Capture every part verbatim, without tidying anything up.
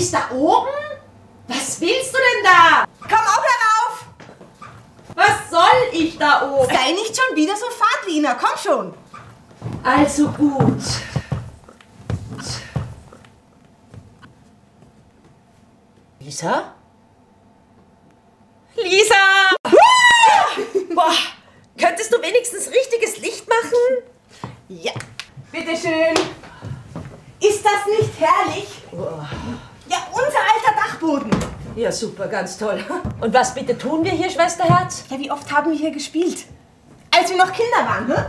bist da oben? Was willst du denn da? Komm auch herauf! Was soll ich da oben? Sei nicht schon wieder so fad, Lina, komm schon! Also gut. Lisa? Lisa! Boah, könntest du wenigstens richtiges Licht machen? Ja, bitteschön. Ist das nicht herrlich? Ja, unser alter Dachboden. Ja, super, ganz toll. Und was bitte tun wir hier, Schwesterherz? Ja, wie oft haben wir hier gespielt? Als wir noch Kinder waren, ne?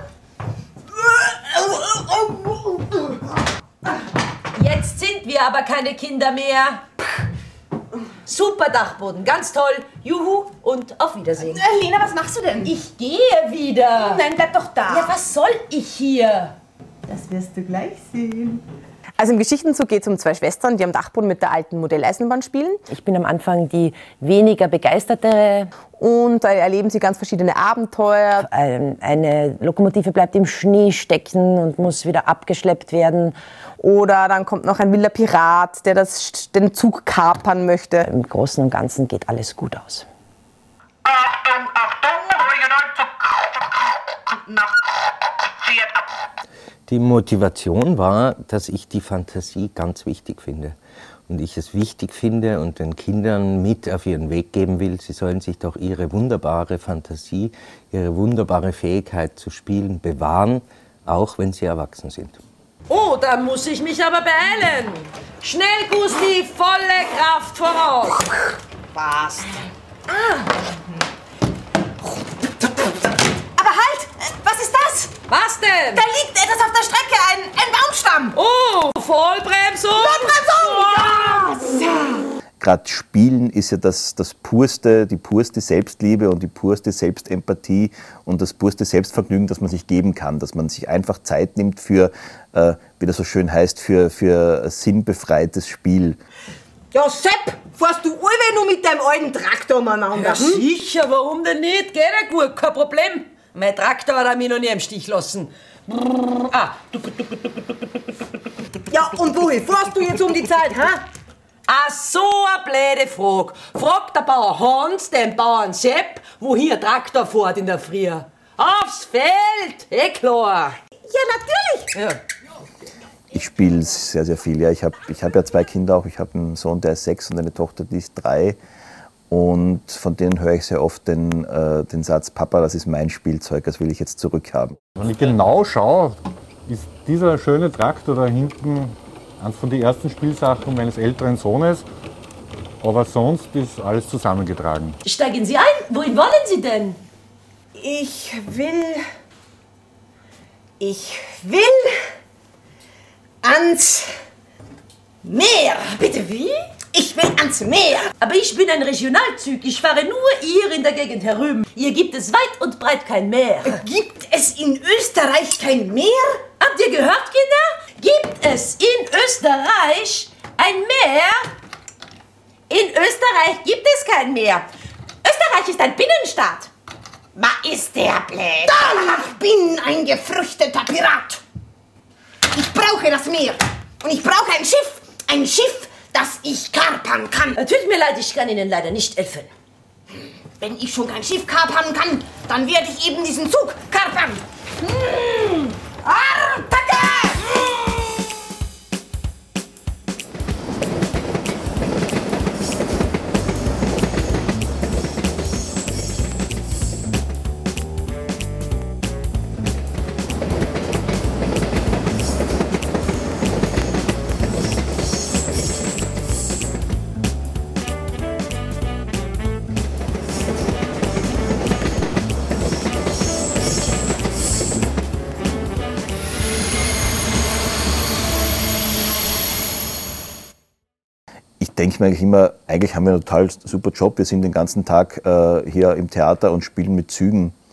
Jetzt sind wir aber keine Kinder mehr. Super Dachboden, ganz toll. Juhu und auf Wiedersehen. Äh, Lena, was machst du denn? Ich gehe wieder. Nein, bleib doch da. Ja, was soll ich hier? Das wirst du gleich sehen. Also im Geschichtenzug geht es um zwei Schwestern, die am Dachboden mit der alten Modelleisenbahn spielen. Ich bin am Anfang die weniger begeisterte. Und da erleben sie ganz verschiedene Abenteuer. Eine Lokomotive bleibt im Schnee stecken und muss wieder abgeschleppt werden. Oder dann kommt noch ein wilder Pirat, der das, den Zug kapern möchte. Im Großen und Ganzen geht alles gut aus. Achtung, Achtung, Regionalzug nach fährt ab. Die Motivation war, dass ich die Fantasie ganz wichtig finde. Und ich es wichtig finde und den Kindern mit auf ihren Weg geben will, sie sollen sich doch ihre wunderbare Fantasie, ihre wunderbare Fähigkeit zu spielen bewahren, auch wenn sie erwachsen sind. Oh, da muss ich mich aber beeilen. Schnell, Gusti, volle Kraft voraus. Passt. Aber halt! Was ist das? Was denn? Da liegt etwas auf der Strecke, ein, ein Baumstamm. Oh, Vollbremsung. Vollbremsung! Gerade Spielen ist ja das, das purste, die purste Selbstliebe und die purste Selbstempathie und das purste Selbstvergnügen, das man sich geben kann, dass man sich einfach Zeit nimmt für, äh, wie das so schön heißt, für, für sinnbefreites Spiel. Ja, Sepp, fährst du allweil nur mit deinem alten Traktor umeinander? Ja, sicher, warum denn nicht? Geht ja gut, kein Problem. Mein Traktor hat mich noch nie im Stich lassen. Brrr, ah. Ja, und wohin fährst du jetzt um die Zeit, hä? Ah, so eine blöde Frage. Frag der Bauer Hans, den Bauern Sepp, wo hier Traktor fährt in der Früh. Aufs Feld, eh klar. Ja, natürlich. Ja. Ich spiele sehr, sehr viel. Ja, ich habe ich hab ja zwei Kinder auch. Ich habe einen Sohn, der ist sechs und eine Tochter, die ist drei. Und von denen höre ich sehr oft den, äh, den Satz, Papa, das ist mein Spielzeug, das will ich jetzt zurückhaben. Wenn ich genau schaue, ist dieser schöne Traktor da hinten eines von den ersten Spielsachen meines älteren Sohnes. Aber sonst ist alles zusammengetragen. Steigen Sie ein. Wohin wollen Sie denn? Ich will... Ich will... ans Meer. Bitte wie? Ich will ans Meer. Aber ich bin ein Regionalzug. Ich fahre nur hier in der Gegend herum. Hier gibt es weit und breit kein Meer. Gibt es in Österreich kein Meer? Habt ihr gehört, Kinder? Gibt es in Österreich ein Meer? In Österreich gibt es kein Meer. Österreich ist ein Binnenstaat. Ma ist der blöd. Ich bin ein gefrüchteter Pirat. Ich brauche das Meer. Und ich brauche ein Schiff. Ein Schiff, das ich kapern kann. Tut mir leid, ich kann Ihnen leider nicht helfen. Wenn ich schon kein Schiff kapern kann, dann werde ich eben diesen Zug kapern. Hm. Attacke! Ich denke mir eigentlich immer, eigentlich haben wir einen total super Job. Wir sind den ganzen Tag äh, hier im Theater und spielen mit Zügen.